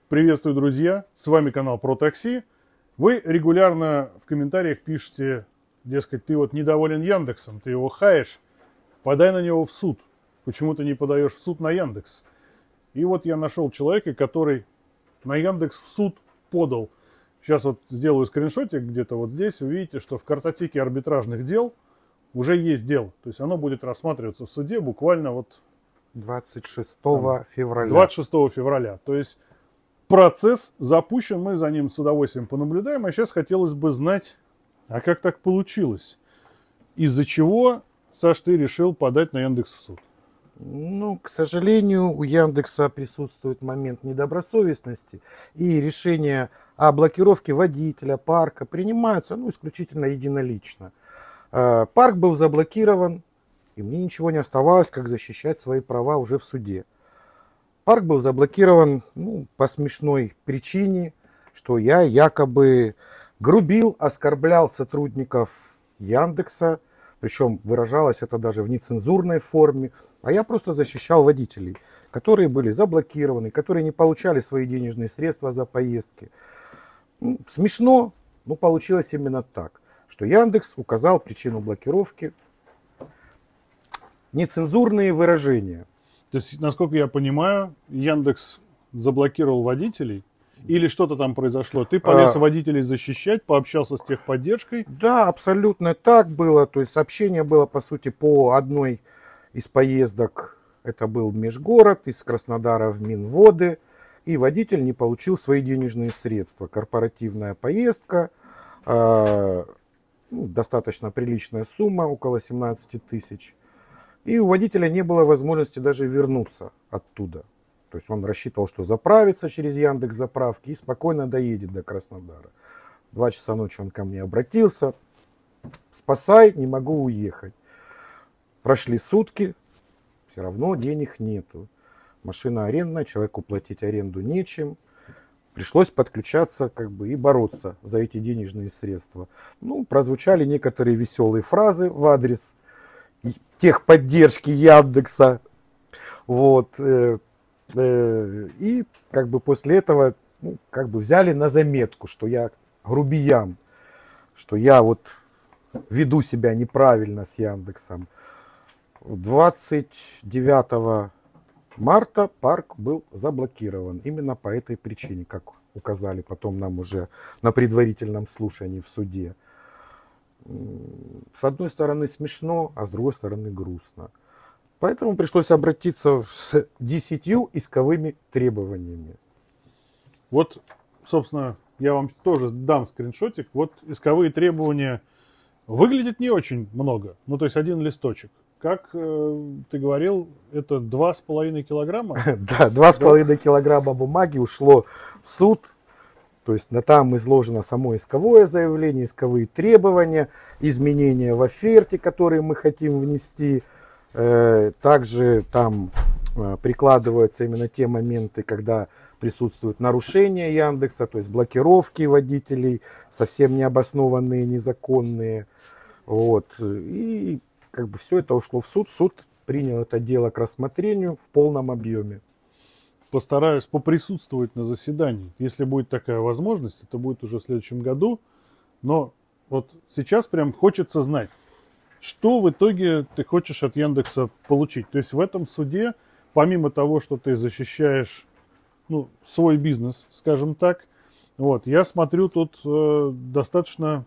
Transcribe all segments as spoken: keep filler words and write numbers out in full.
Приветствую, друзья! С вами канал Про Такси. Вы регулярно в комментариях пишете, дескать, ты вот недоволен Яндексом, ты его хаешь, подай на него в суд. Почему ты не подаешь в суд на Яндекс? И вот я нашел человека, который на Яндекс в суд подал. Сейчас вот сделаю скриншотик где-то вот здесь. Увидите, что в картотеке арбитражных дел уже есть дело. То есть оно будет рассматриваться в суде буквально вот двадцать шестого февраля. двадцать шестого февраля. То есть процесс запущен, мы за ним с удовольствием понаблюдаем. А сейчас хотелось бы знать, а как так получилось? Из-за чего, Саш, ты решил подать на Яндекс в суд? Ну, к сожалению, у Яндекса присутствует момент недобросовестности, и решения о блокировке водителя, парка принимаются ну, исключительно единолично. Э, Парк был заблокирован, и мне ничего не оставалось, как защищать свои права уже в суде. Парк был заблокирован ну, по смешной причине, что я якобы грубил, оскорблял сотрудников Яндекса, причем выражалось это даже в нецензурной форме, а я просто защищал водителей, которые были заблокированы, которые не получали свои денежные средства за поездки. Ну, смешно, но получилось именно так, что Яндекс указал причину блокировки. Нецензурные выражения. То есть, насколько я понимаю, Яндекс заблокировал водителей, или что-то там произошло? Ты полез А, водителей защищать, пообщался с техподдержкой? Да, абсолютно так было. То есть сообщение было, по сути, по одной из поездок. Это был межгород из Краснодара в Минводы. И водитель не получил свои денежные средства. Корпоративная поездка, э, ну, достаточно приличная сумма, около семнадцати тысяч. И у водителя не было возможности даже вернуться оттуда. То есть он рассчитывал, что заправится через Яндекс.Заправки и спокойно доедет до Краснодара. Два часа ночи он ко мне обратился. Спасай, не могу уехать. Прошли сутки, все равно денег нету. Машина арендная, человеку платить аренду нечем. Пришлось подключаться как бы, и бороться за эти денежные средства. Ну, прозвучали некоторые веселые фразы в адрес техподдержки Яндекса. Вот. И как бы после этого ну, как бы взяли на заметку, что я грубиян, что я вот веду себя неправильно с Яндексом. двадцать девятого марта парк был заблокирован именно по этой причине, как указали потом нам уже на предварительном слушании в суде. С одной стороны смешно, а с другой стороны грустно. Поэтому пришлось обратиться с десятью исковыми требованиями. Вот, собственно, я вам тоже дам скриншотик. Вот исковые требования выглядят не очень много. Ну, то есть один листочек. Как э, ты говорил, это два с половиной килограмма? Да, два с половиной килограмма бумаги ушло в суд. То есть там изложено само исковое заявление, исковые требования, изменения в оферте, которые мы хотим внести. Также там прикладываются именно те моменты, когда присутствуют нарушения Яндекса, то есть блокировки водителей, совсем необоснованные, незаконные. Вот. И как бы все это ушло в суд. Суд принял это дело к рассмотрению в полном объеме. Постараюсь поприсутствовать на заседании. Если будет такая возможность, это будет уже в следующем году. Но вот сейчас прям хочется знать, что в итоге ты хочешь от Яндекса получить. То есть в этом суде, помимо того, что ты защищаешь ну, свой бизнес, скажем так, вот, я смотрю тут э, достаточно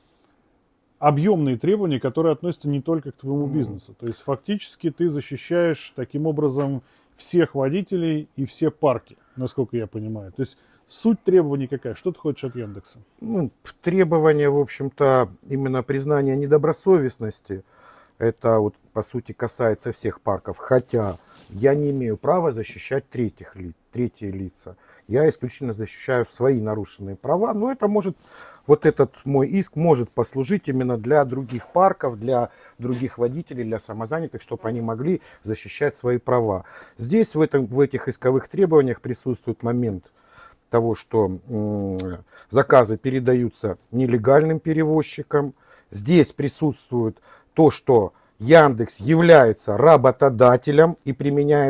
объемные требования, которые относятся не только к твоему бизнесу. То есть фактически ты защищаешь таким образом всех водителей и все парки, насколько я понимаю. То есть суть требований какая? Что ты хочешь от Яндекса? Ну, требования, в общем-то, именно признания недобросовестности. Это, вот, по сути, касается всех парков. Хотя я не имею права защищать третьих лиц, третьи лица. Я исключительно защищаю свои нарушенные права. Но это может, вот этот мой иск может послужить именно для других парков, для других водителей, для самозанятых, чтобы они могли защищать свои права. Здесь в, этом, в этих исковых требованиях присутствует момент того, что м, заказы передаются нелегальным перевозчикам. Здесь присутствует то, что Яндекс является работодателем и применяет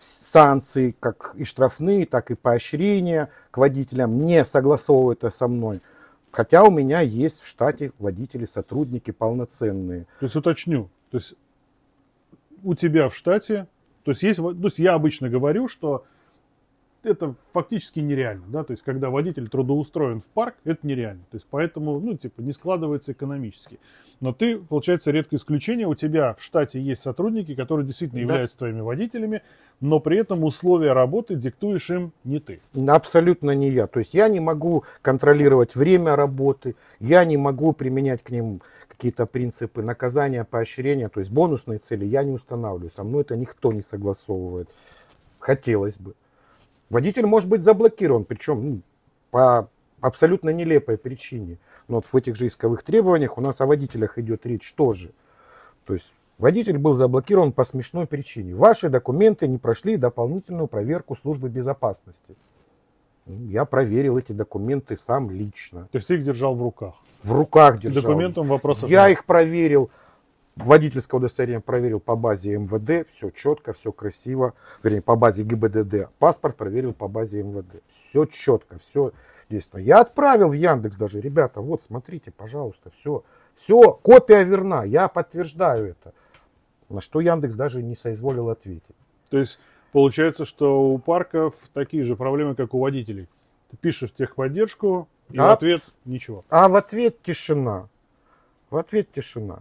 санкции, как и штрафные, так и поощрения к водителям, не согласовывают это со мной. Хотя у меня есть в штате водители, сотрудники полноценные. То есть уточню, то есть у тебя в штате, то есть есть, то есть я обычно говорю, что это фактически нереально, да, то есть когда водитель трудоустроен в парк, это нереально, то есть поэтому, ну, типа, не складывается экономически. Но ты, получается, редкое исключение, у тебя в штате есть сотрудники, которые действительно Да. являются твоими водителями, но при этом условия работы диктуешь им не ты. Абсолютно не я. То есть я не могу контролировать время работы, я не могу применять к ним какие-то принципы наказания, поощрения, то есть бонусные цели я не устанавливаю. Со мной это никто не согласовывает. Хотелось бы. Водитель может быть заблокирован, причем ну, по абсолютно нелепой причине. Но вот в этих же исковых требованиях у нас о водителях идет речь тоже. То есть водитель был заблокирован по смешной причине. Ваши документы не прошли дополнительную проверку службы безопасности. Я проверил эти документы сам лично. То есть ты их держал в руках. В руках К держал. документам вопросов Я нет. их проверил. Водительское удостоверение проверил по базе эм вэ дэ, все четко, все красиво, вернее, по базе гэ бэ дэ дэ. Паспорт проверил по базе эм вэ дэ. Все четко, все действенно. Я отправил в Яндекс даже, ребята, вот смотрите, пожалуйста, все, все, копия верна, я подтверждаю это. На что Яндекс даже не соизволил ответить. То есть получается, что у парков такие же проблемы, как у водителей. Ты пишешь в техподдержку, и А? в ответ ничего. А в ответ тишина. В ответ тишина.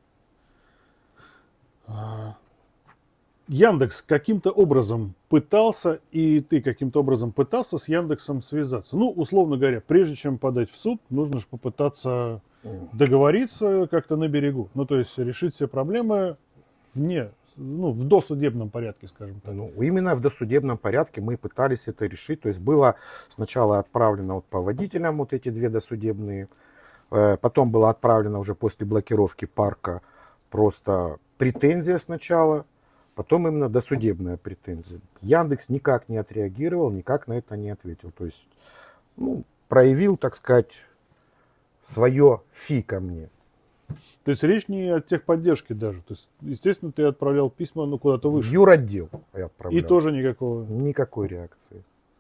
Яндекс каким-то образом пытался, и ты каким-то образом пытался с Яндексом связаться. Ну, условно говоря, прежде чем подать в суд, нужно же попытаться договориться как-то на берегу. Ну, то есть решить все проблемы вне, ну, в досудебном порядке, скажем так. Ну, именно в досудебном порядке мы пытались это решить. То есть было сначала отправлено вот по водителям вот эти две досудебные, потом было отправлено уже после блокировки парка просто претензия сначала, потом именно досудебная претензия. Яндекс никак не отреагировал, никак на это не ответил. То есть ну, проявил, так сказать, свое фи ко мне. То есть речь не о техподдержке даже. То есть, естественно, ты отправлял письма ну, куда-то В выше. юротдел я отправлял. И тоже никакого. Никакой реакции.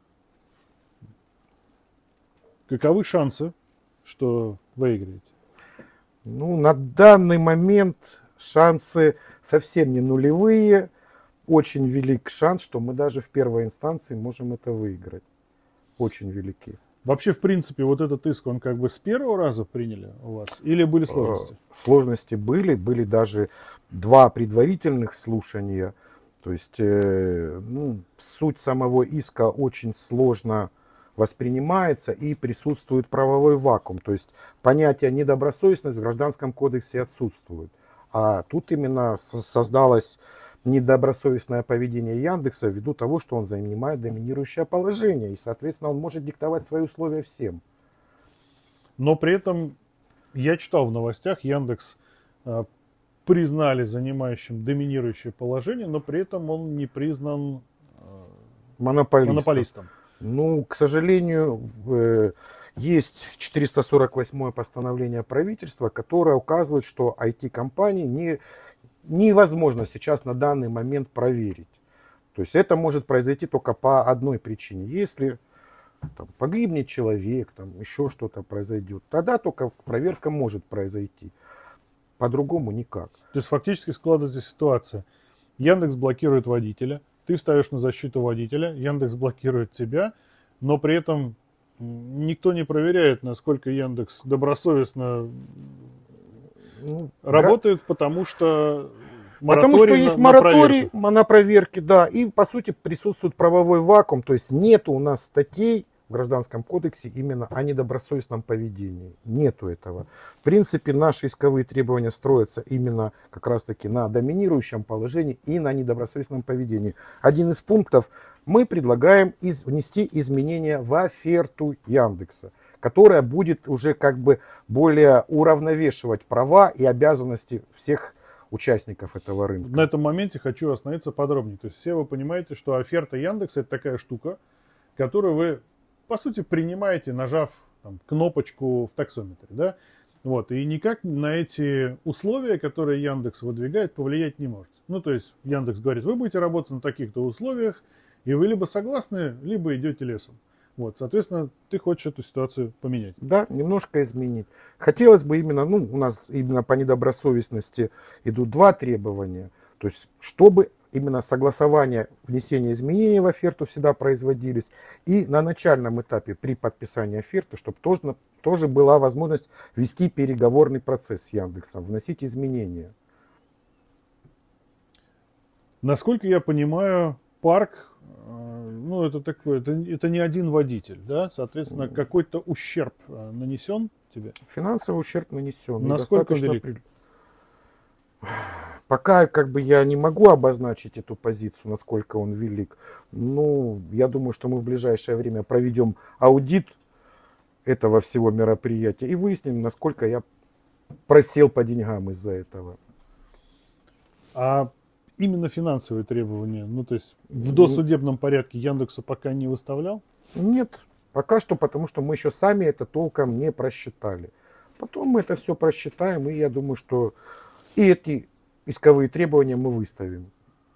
Каковы шансы, что выиграете? Ну, на данный момент шансы совсем не нулевые. Очень велик шанс, что мы даже в первой инстанции можем это выиграть. Очень велики. Вообще, в принципе, вот этот иск, он как бы с первого раза приняли у вас? Или были сложности? Сложности были. Были даже два предварительных слушания. То есть, э, ну, суть самого иска очень сложно воспринимается и присутствует правовой вакуум. То есть понятие недобросовестность в Гражданском кодексе отсутствует. А тут именно создалось недобросовестное поведение Яндекса ввиду того, что он занимает доминирующее положение. И, соответственно, он может диктовать свои условия всем. Но при этом я читал в новостях, Яндекс э, признали занимающим доминирующее положение, но при этом он не признан э, Монополистом. монополистом. Ну, к сожалению, э, есть четыреста сорок восьмое постановление правительства, которое указывает, что ай ти-компании не, невозможно сейчас на данный момент проверить. То есть это может произойти только по одной причине. Если там, погибнет человек, там, еще что-то произойдет, тогда только проверка может произойти. По-другому никак. То есть фактически складывается ситуация. Яндекс блокирует водителя, ты встаешь на защиту водителя, Яндекс блокирует тебя, но при этом никто не проверяет, насколько Яндекс добросовестно ну, работает, потому что Потому что есть на, мораторий на, на проверке, да, и по сути присутствует правовой вакуум, то есть нет у нас статей в Гражданском кодексе именно о недобросовестном поведении. Нету этого. В принципе, наши исковые требования строятся именно как раз таки на доминирующем положении и на недобросовестном поведении. Один из пунктов мы предлагаем из, внести изменения в оферту Яндекса, которая будет уже как бы более уравновешивать права и обязанности всех участников этого рынка. На этом моменте хочу остановиться подробнее. То есть все вы понимаете, что оферта Яндекса это такая штука, которую вы по сути принимаете, нажав там, кнопочку в таксометре, да, вот, и никак на эти условия, которые Яндекс выдвигает, повлиять не можете. Ну, то есть Яндекс говорит, вы будете работать на таких-то условиях, и вы либо согласны, либо идете лесом. Вот, соответственно, ты хочешь эту ситуацию поменять. Да, немножко изменить. Хотелось бы именно, ну, у нас именно по недобросовестности идут два требования. То есть, чтобы именно согласование, внесение изменений в оферту всегда производились. И на начальном этапе при подписании оферты, чтобы тоже, тоже была возможность вести переговорный процесс с Яндексом, вносить изменения. Насколько я понимаю, парк, э, ну, это такое, это, это не один водитель, да? Соответственно, какой-то ущерб э, нанесен тебе? Финансовый ущерб нанесен. и Насколько он достаточно велик? при- Пока как бы я не могу обозначить эту позицию, насколько он велик. Ну, я думаю, что мы в ближайшее время проведем аудит этого всего мероприятия и выясним, насколько я просел по деньгам из-за этого. А именно финансовые требования, ну, то есть в Н- досудебном порядке Яндексу пока не выставлял? Нет, пока что, потому что мы еще сами это толком не просчитали. Потом мы это все просчитаем, и я думаю, что и эти исковые требования мы выставим.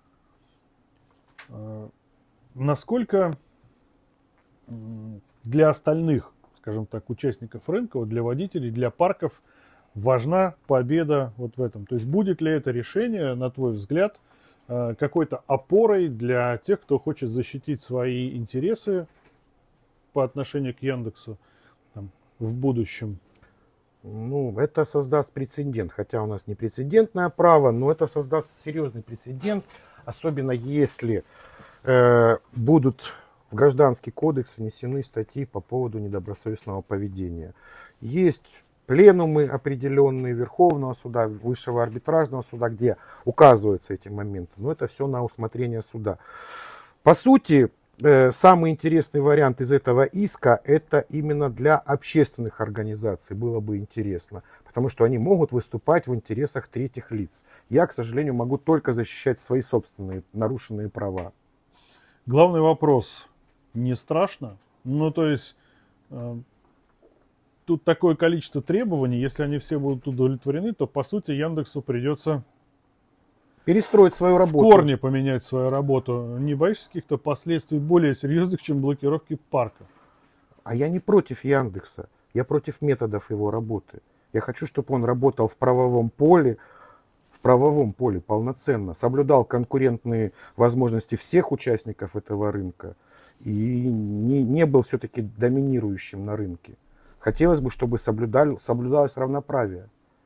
Э, Насколько м, для остальных, скажем так, участников рынка, вот для водителей, для парков важна победа вот в этом? То есть будет ли это решение, на твой взгляд, э, какой-то опорой для тех, кто хочет защитить свои интересы по отношению к Яндексу там, в будущем? Ну, это создаст прецедент, хотя у нас не прецедентное право, но это создаст серьезный прецедент, особенно если э, будут в Гражданский кодекс внесены статьи по поводу недобросовестного поведения. Есть пленумы определенные Верховного суда, Высшего арбитражного суда, где указываются эти моменты, но это все на усмотрение суда. По сути, э, самый интересный вариант из этого иска это именно для общественных организаций было бы интересно, потому что они могут выступать в интересах третьих лиц. Я, к сожалению, могу только защищать свои собственные нарушенные права. Главный вопрос, не страшно? Ну, то есть э, тут такое количество требований, если они все будут удовлетворены, то, по сути, Яндексу придется Перестроить свою в работу. корне поменять свою работу. Не боишься каких-то последствий более серьезных, чем блокировки парков? А я не против Яндекса, я против методов его работы. Я хочу, чтобы он работал в правовом поле, в правовом поле полноценно, соблюдал конкурентные возможности всех участников этого рынка и не, не был все-таки доминирующим на рынке. Хотелось бы, чтобы соблюдали, соблюдалось равноправие.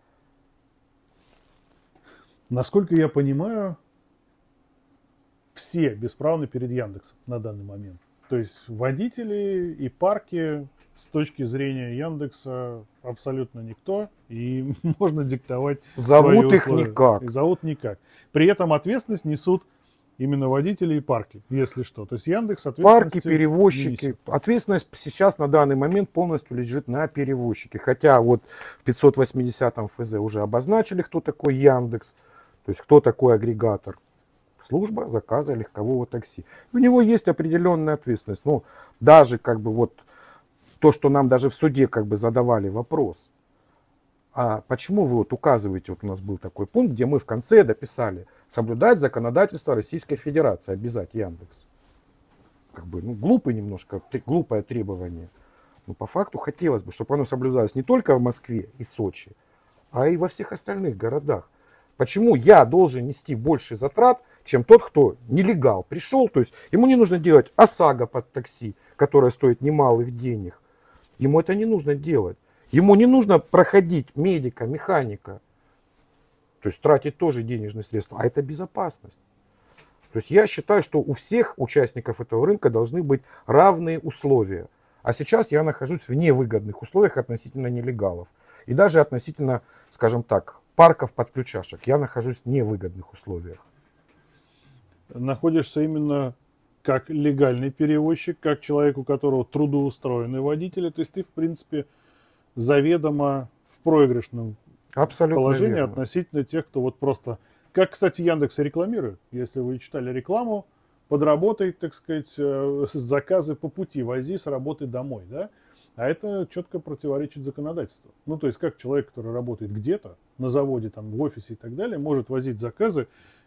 Насколько я понимаю, все бесправны перед Яндексом на данный момент. То есть водители и парки с точки зрения Яндекса абсолютно никто, и можно диктовать свои Зовут их условия. никак. И зовут никак. При этом ответственность несут именно водители и парки, если что. То есть Яндекс Парки, ответственности не перевозчики. несет. Ответственность сейчас на данный момент полностью лежит на перевозчике. Хотя вот в пятьсот восьмидесятом эф зэ уже обозначили, кто такой Яндекс, то есть кто такой агрегатор. Служба заказа легкового такси. У него есть определенная ответственность. Ну, даже как бы вот то, что нам даже в суде как бы задавали вопрос. А почему вы вот указываете, вот у нас был такой пункт, где мы в конце дописали, соблюдать законодательство Российской Федерации, обязать Яндекс. Как бы, ну, глупый немножко, глупое требование. Но по факту хотелось бы, чтобы оно соблюдалось не только в Москве и Сочи, а и во всех остальных городах. Почему я должен нести больше затрат, чем тот, кто нелегал пришел, то есть ему не нужно делать ОСАГО под такси, которое стоит немалых денег. Ему это не нужно делать. Ему не нужно проходить медика, механика. То есть тратить тоже денежные средства. А это безопасность. То есть я считаю, что у всех участников этого рынка должны быть равные условия. А сейчас я нахожусь в невыгодных условиях относительно нелегалов. И даже относительно, скажем так, парков под ключашек. Я нахожусь в невыгодных условиях. Находишься именно как легальный перевозчик, как человек, у которого трудоустроенный водитель. То есть ты, в принципе, заведомо в проигрышном Абсолютно положении верно. относительно тех, кто вот просто... Как, кстати, Яндекс рекламирует. Если вы читали рекламу, подработай, так сказать, э, заказы по пути, вози с работы домой, да? А это четко противоречит законодательству. Ну, то есть, как человек, который работает где-то, на заводе, там, в офисе и так далее, может возить заказы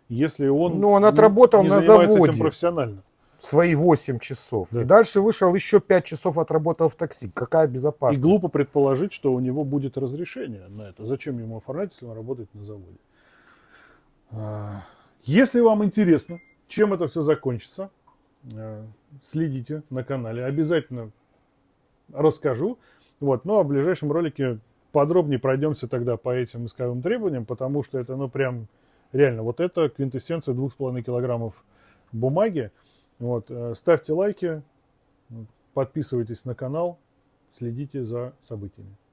если он, Ну, он не- отработал не на занимается заводе. этим профессионально. Свои восемь часов. Да. И дальше вышел, еще пять часов отработал в такси. Какая И безопасность? глупо предположить, что у него будет разрешение на это. Зачем ему оформлять, если он работает на заводе? А, Если вам интересно, чем это все закончится, э, следите на канале. Обязательно расскажу. Вот. Ну а в ближайшем ролике подробнее пройдемся тогда по этим исковым требованиям, потому что это, ну, прям реально, вот это квинтэссенция двух с половиной килограммов бумаги. Вот. э, Ставьте лайки, подписывайтесь на канал, следите за событиями.